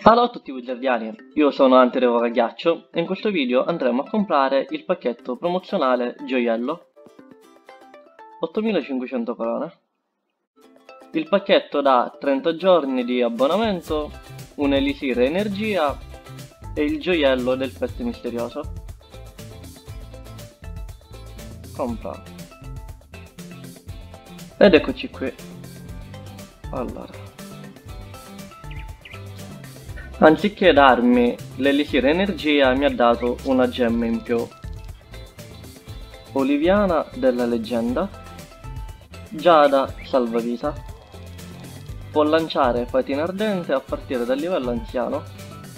Ciao a tutti wizardiani, io sono Hunter Evo Ghiaccio e in questo video andremo a comprare il pacchetto promozionale Gioiello 8500 corone. Il pacchetto dà 30 giorni di abbonamento, un elisir energia e il gioiello del pet misterioso. Compra. Ed eccoci qui. Allora, anziché darmi l'elisir energia mi ha dato una gemma in più. Oliviana della leggenda, Giada salvavita, può lanciare patina ardente a partire dal livello anziano.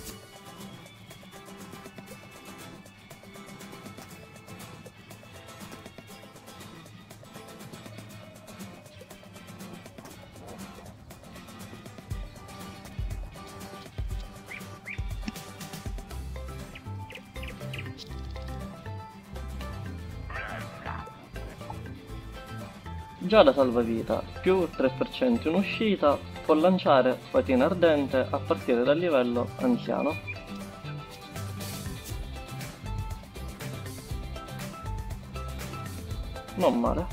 Giada salvavita, più 3% in uscita, può lanciare patina ardente a partire dal livello anziano. Non male.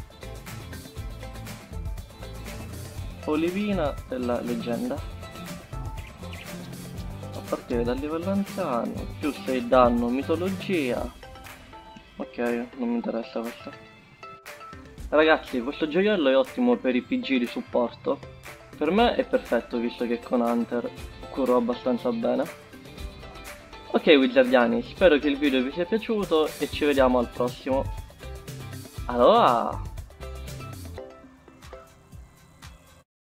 Olivina della leggenda, a partire dal livello anziano, più 6 danno mitologia. Ok, non mi interessa questo. Ragazzi, questo gioiello è ottimo per i PG di supporto. Per me è perfetto visto che con Hunter curo abbastanza bene. Ok wizardiani, spero che il video vi sia piaciuto e ci vediamo al prossimo. Allora!